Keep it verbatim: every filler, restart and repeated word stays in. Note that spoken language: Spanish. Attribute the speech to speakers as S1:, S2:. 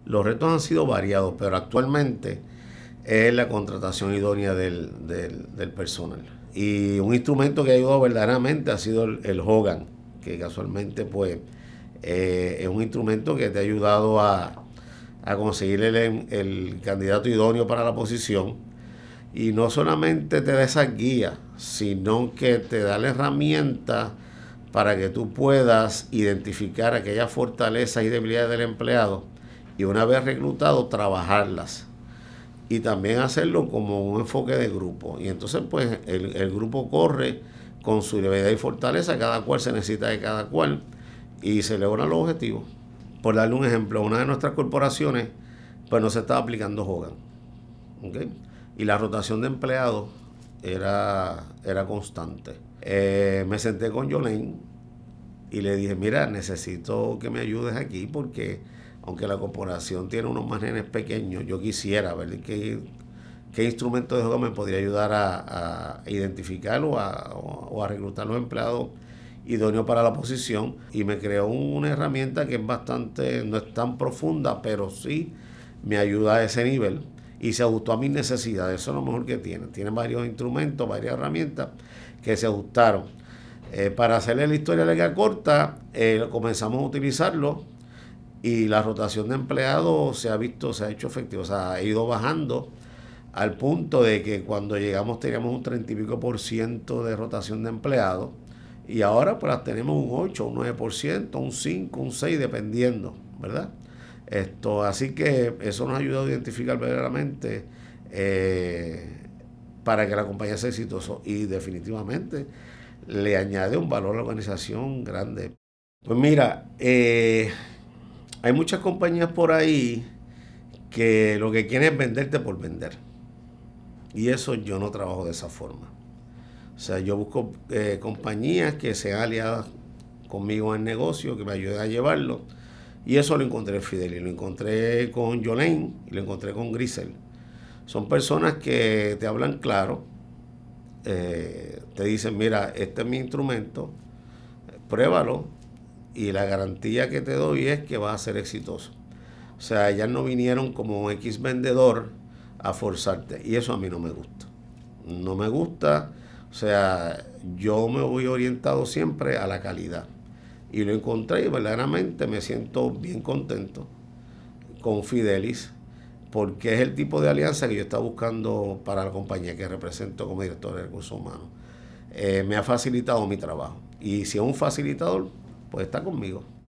S1: Los retos han sido variados, pero actualmente es la contratación idónea del, del, del personal. Y un instrumento que ha ayudado verdaderamente ha sido el, el Hogan, que casualmente pues eh, es un instrumento que te ha ayudado a, a conseguir el, el candidato idóneo para la posición. Y no solamente te da esa guía, sino que te da la herramienta para que tú puedas identificar aquellas fortalezas y debilidades del empleado y una vez reclutado, trabajarlas. Y también hacerlo como un enfoque de grupo. Y entonces, pues, el, el grupo corre con su debilidad y fortaleza, cada cual se necesita de cada cual y se logran los objetivos. Por darle un ejemplo, una de nuestras corporaciones, pues no se estaba aplicando Hogan. ¿Okay? Y la rotación de empleados era, era constante. Eh, me senté con Jolene y le dije, mira, necesito que me ayudes aquí porque aunque la corporación tiene unos márgenes pequeños, yo quisiera ver qué, qué instrumento de Hogan me podría ayudar a, a identificar o a, o a reclutar los empleados idóneos para la posición. Y me creó una herramienta que es bastante, no es tan profunda, pero sí me ayuda a ese nivel. Y se ajustó a mis necesidades. Eso es lo mejor que tiene. Tiene varios instrumentos, varias herramientas que se ajustaron. Eh, para hacerle la historia larga corta, eh, comenzamos a utilizarlo y la rotación de empleados se ha visto, se ha hecho efectivo. O sea, ha ido bajando al punto de que cuando llegamos teníamos un treinta y pico por ciento de rotación de empleados y ahora pues tenemos un ocho, un nueve por ciento, un cinco, un seis, dependiendo, ¿verdad? Esto, así que eso nos ha ayudado a identificar verdaderamente eh, para que la compañía sea exitosa y definitivamente le añade un valor a la organización grande. Pues mira, eh, hay muchas compañías por ahí que lo que quieren es venderte por vender. Y eso yo no trabajo de esa forma. O sea, yo busco eh, compañías que sean aliadas conmigo en el negocio, que me ayuden a llevarlo. Y eso lo encontré en Fidelity, lo encontré con Jolene y lo encontré con Grisel. Son personas que te hablan claro, eh, te dicen, mira, este es mi instrumento, pruébalo y la garantía que te doy es que vas a ser exitoso. O sea, ellas no vinieron como un X vendedor a forzarte y eso a mí no me gusta. No me gusta, o sea, yo me voy orientado siempre a la calidad. Y lo encontré y verdaderamente me siento bien contento con Fidelis porque es el tipo de alianza que yo estaba buscando para la compañía que represento como director de recursos humanos. Eh, me ha facilitado mi trabajo y si es un facilitador, pues está conmigo.